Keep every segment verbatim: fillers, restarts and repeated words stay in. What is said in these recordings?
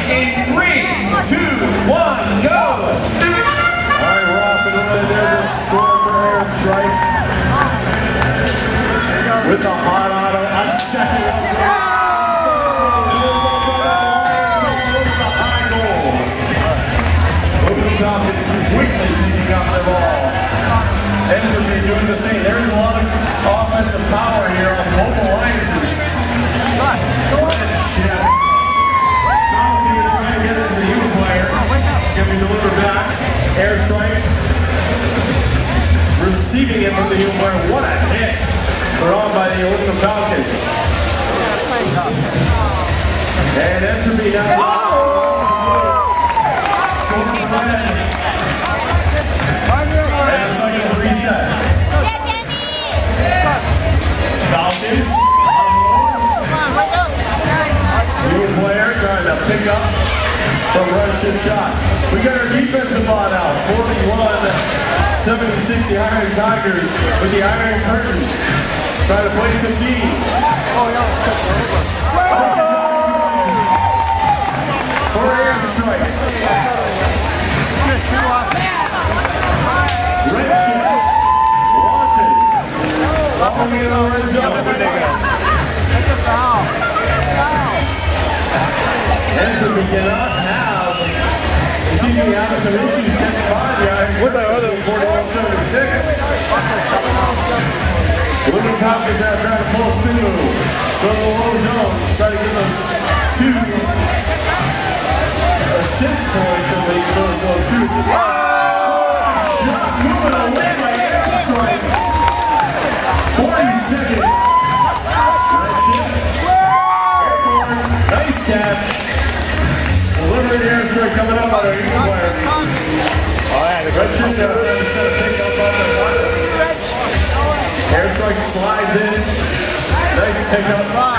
in three, two, one, go! Alright, we're off and running. There's a score for Airstrike. With the hot auto, a second up. The high goals. Opening Falcons quickly picking up the ball. Entropy doing the same. There's a lot of offensive power here on both alliances. Shit. Bounty is trying to get it to the U player. It's going to be delivered back. Airstrike. Receiving it from the U player. What a hit. Put on by the Olympic Falcons. And Entropy now. Oh! Score for Red. And the cycle's reset. Falcons. New player trying to pick up from Russian shot. We got our defensive bot out. forty-one seventy-six, the Iron Tigers with the Iron Curtain. Trying to play some D. Oh, yeah. For Airstrike. Red shift. Launches. Following in the red zone. That's a foul. Entropy cannot have. You see me having some issues getting by the Iron. What's that other forty-one seventy-six? Living Falcons are trying to pull through from the low zone. Try to get those two assist points at least. So those two assists. Oh! Shot moving away by Airstrike. forty seconds. Nice catch. Delivery Airstrike coming up on our U player. Oh yeah, the red shirt there trying to set a pick up on the bottom. Airstrike slides in. Nice pickup. Oh!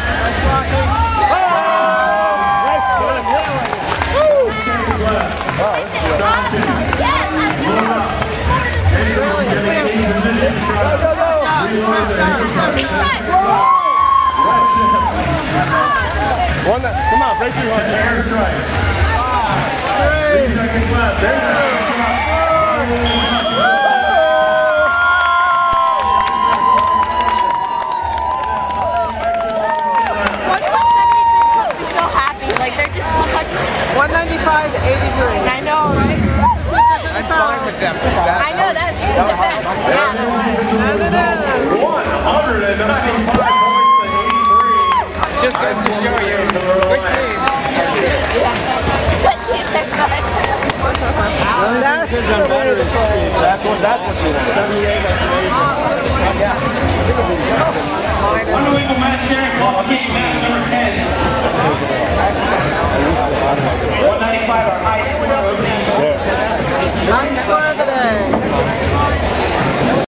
Nice good. Woo! Seconds left. Oh, this is good. Load up. Airstrike getting in position to try to reload their new target. Red shirt. One that, come on, break through on Airstrike. Three seconds left. There you go. one ninety-five to eighty-three. I know, right? I'm fine with them. I know, that's the best. Yeah, that was. one hundred ninety-five points to eighty-three. Just goes to show you. Good team. Good team, that's good. That's what, that's what you want. Unbelievable match there. Qualification match number ten. one ninety-five, our high score. High score today.